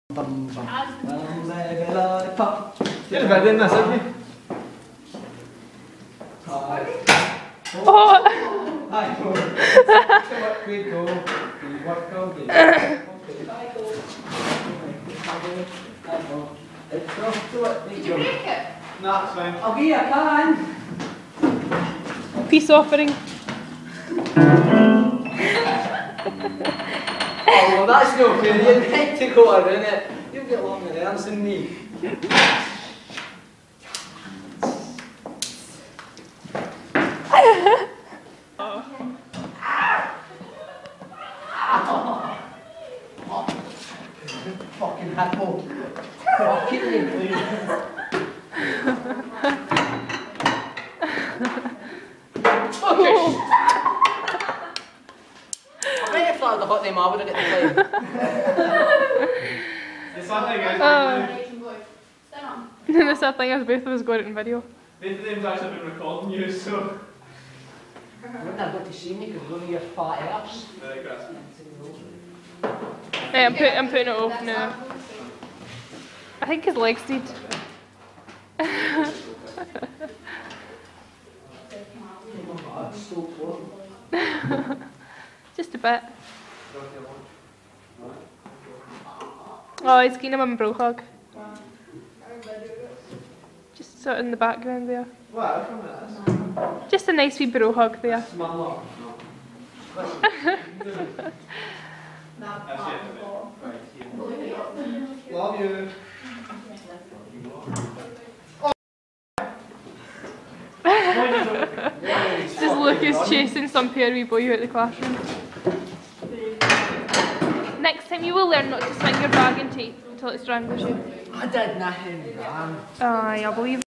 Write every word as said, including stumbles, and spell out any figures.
Bum, bum. Bum, baby, lollipop. You're better than this, aren't you? Oh! I go. So what we go. We work all day. I go. I go. It's off to what we go. Did you make it? No, it's fine. I'll give you a can. Peace offering. Oh, well, that's no fair. You need to go around it. You'll get longer arms than me. Oh. Oh. Fucking hippo. Fucking me, please. Okay. I bet if that had hot name, I would have got the play. The sad thing is, The sad thing is, both of us got it in video. both of them's actually been recording you, so. I wouldn't have got to see me because one of your fat arse. Very good. Hey, I'm, put, I'm putting it off now. I think his legs did. Just a bit. Oh, he's getting him a bro hug. Just sort of in the background there. What? Come on, Just a nice wee bro hug there. that's my luck. That's it. Love you. Just Lucas chasing some poor wee boy out the classroom. Next time you will learn not to swing your bag and tape until it strangles you. I did nothing wrong. Aye, I believe.